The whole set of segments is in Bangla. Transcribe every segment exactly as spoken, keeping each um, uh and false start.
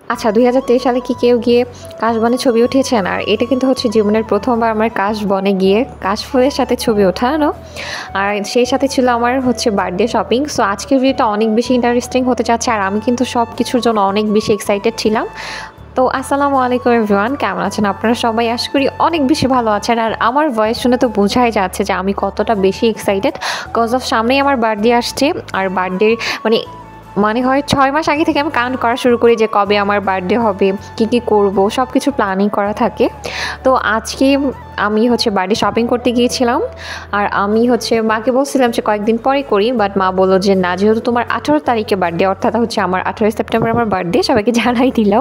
আচ্ছা, দুই হাজার তেইশ সালে কি কেউ গিয়ে কাশবনে ছবি উঠিয়েছেন? আর এটা কিন্তু হচ্ছে জীবনের প্রথমবার আমার কাশবনে গিয়ে কাশফুলের সাথে ছবি ওঠানো। আর সেই সাথে ছিল আমার হচ্ছে বার্থডে শপিং। সো আজকের ভিডিওটা অনেক বেশি ইন্টারেস্টিং হতে যাচ্ছে, আর আমি কিন্তু সব কিছুর জন্য অনেক বেশি এক্সাইটেড ছিলাম। তো আসসালামু আলাইকুম এভরিওয়ান, কেমন আছেন আপনারা সবাই? আশা করি অনেক বেশি ভালো আছেন। আর আমার ভয়েস শুনে তো বোঝাই যাচ্ছে যে আমি কতটা বেশি এক্সাইটেড, কজ অফ সামনেই আমার বার্থডে আসছে। আর বার্থডে মানে মানে হয় ছয় মাস আগে থেকে আমি কাউন্ট করা শুরু করি যে কবে আমার বার্থডে হবে, কী কী করবো, সব কিছু প্ল্যানিং করা থাকে। তো আজকে আমি হচ্ছে বার্থডে শপিং করতে গিয়েছিলাম। আর আমি হচ্ছে মাকে বলছিলাম যে কয়েকদিন পরে করি, বাট মা বললো যে না, যেহেতু তোমার আঠারো তারিখে বার্থডে, অর্থাৎ হচ্ছে আমার আঠারোই সেপ্টেম্বর আমার বার্থডে, সবাইকে জানাই দিলাম।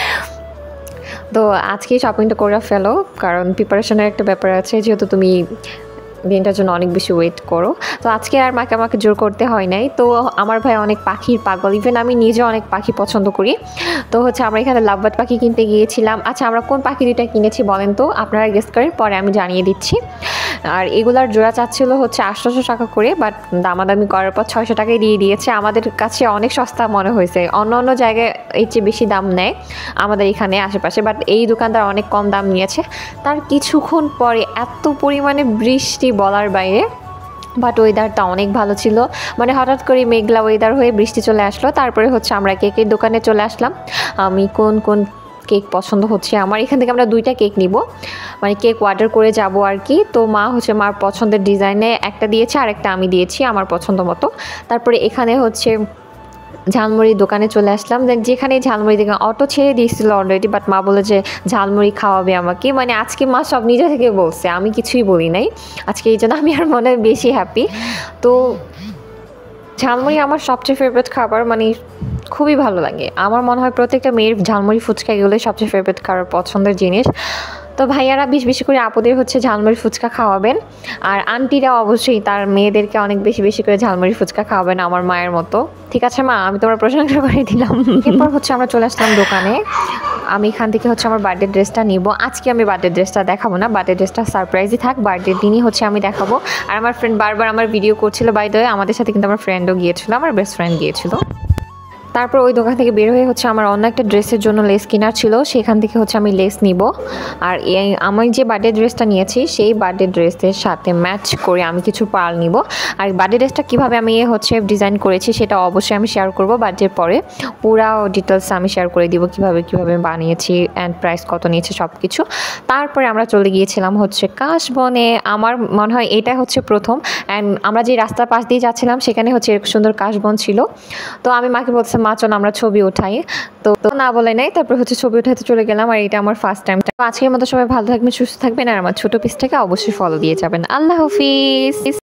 তো আজকেই শপিংটা করে ফেলো, কারণ প্রিপারেশনের একটা ব্যাপার আছে, যেহেতু তুমি দিনটার জন্য অনেক বেশি ওয়েট করো। তো আজকে আর মাকে আমাকে জোর করতে হয় নাই। তো আমার ভাই অনেক পাখির পাগল, ইভেন আমি নিজে অনেক পাখি পছন্দ করি। তো হচ্ছে আমরা এখানে লাভবার্ড পাখি কিনতে গিয়েছিলাম। আচ্ছা, আমরা কোন পাখি দুইটা কিনেছি বলেন তো, আপনারা গেস করেন, পরে আমি জানিয়ে দিচ্ছি। আর এগুলার জোড়া চাচ্ছিল হচ্ছে আটশোশো টাকা করে, বাট দামাদামি করার পর ছয়শো টাকায় দিয়ে দিয়েছে। আমাদের কাছে অনেক সস্তা মনে হয়েছে, অন্য অন্য জায়গায় এর চেয়ে বেশি দাম নেয় আমাদের এখানে আশেপাশে, বাট এই দোকানদার অনেক কম দাম নিয়েছে। তার কিছুক্ষণ পরে এত পরিমাণে বৃষ্টি বলার বাইরে, বাট ওয়েদারটা অনেক ভালো ছিল। মানে হঠাৎ করে মেঘলা ওয়েদার হয়ে বৃষ্টি চলে আসলো। তারপরে হচ্ছে আমরা কেকের দোকানে চলে আসলাম। আমি কোন কোন কেক পছন্দ হচ্ছে আমার, এখান থেকে আমরা দুইটা কেক নিব, মানে কেক অর্ডার করে যাব আর কি। তো মা হচ্ছে মার পছন্দের ডিজাইনে একটা দিয়েছে, আর একটা আমি দিয়েছি আমার পছন্দ মতো। তারপরে এখানে হচ্ছে ঝালমুড়ির দোকানে চলে আসলাম। দেন যেখানে ঝালমুড়ি দোকান অটো ছেড়ে দিয়েছিল অলরেডি, বাট মা বলে যে ঝালমুড়ি খাওয়াবে আমাকে। মানে আজকে মা সব নিজে থেকে বলছে, আমি কিছুই বলি নাই আজকে, এই জন্য আমি আর মনে বেশি হ্যাপি। তো ঝালমুড়ি আমার সবচেয়ে ফেভারিট খাবার, মানে খুবই ভালো লাগে। আমার মনে হয় প্রত্যেকটা মেয়ের ঝালমুড়ি ফুচকা এগুলোই সবচেয়ে ফেভারিট খাবার, পছন্দের জিনিস। তো ভাইয়ারা বেশি বেশি করে আপুদের হচ্ছে ঝালমুড়ি ফুচকা খাওয়াবেন, আর আন্টিরা অবশ্যই তার মেয়েদেরকে অনেক বেশি বেশি করে ঝালমুড়ি ফুচকা খাওয়াবেন আমার মায়ের মতো। ঠিক আছে মা, আমি তোমার প্রশংসা করে দিলাম। এরপর হচ্ছে আমরা চলে আসলাম দোকানে। আমি এখান থেকে হচ্ছে আমার বার্থডে ড্রেসটা নিব। আজকে আমি বার্থডে ড্রেসটা দেখাবো না, বার্থডে ড্রেসটা সারপ্রাইজই থাক, বার্থডের দিনই হচ্ছে আমি দেখাবো। আর আমার ফ্রেন্ড বারবার আমার ভিডিও করছিল, বাই দ্য ওয়ে আমাদের সাথে কিন্তু আমার ফ্রেন্ডও গিয়েছিল, আমার বেস্ট ফ্রেন্ড গিয়েছিল। তারপর ওই দোকান থেকে বের হয়ে হচ্ছে আমার অন্য একটা ড্রেসের জন্য লেস কেনার ছিল, সেখান থেকে হচ্ছে আমি লেস নিব। আর এই আমি যে বার্থডে ড্রেসটা নিয়েছি সেই বার্থডে ড্রেসের সাথে ম্যাচ করে আমি কিছু পার্ল নিব। আর বার্থডে ড্রেসটা কীভাবে আমি হচ্ছে ডিজাইন করেছি সেটা অবশ্যই আমি শেয়ার করব বার্থডের পরে, পুরা ডিটেলস আমি শেয়ার করে দিব কীভাবে কীভাবে বানিয়েছি অ্যান্ড প্রাইস কত নিয়েছে সব কিছু। তারপরে আমরা চলে গিয়েছিলাম হচ্ছে কাশবনে। আমার মনে হয় এটা হচ্ছে প্রথম, অ্যান্ড আমরা যে রাস্তার পাশ দিয়ে যাচ্ছিলাম সেখানে হচ্ছে এরকম সুন্দর কাশবন ছিল। তো আমি মাকে বলছিলাম মা চল আমরা ছবি উঠাই, তো না বলে নাই। তারপর হচ্ছে ছবি উঠাতে চলে গেলাম, আর এটা আমার ফার্স্ট টাইম। আজকের মতো সবাই ভালো থাকবেন, সুস্থ থাকবেন, আর আমার ছোট পেজটাকে অবশ্যই ফলো দিয়ে যাবেন। আল্লাহ হাফিজ।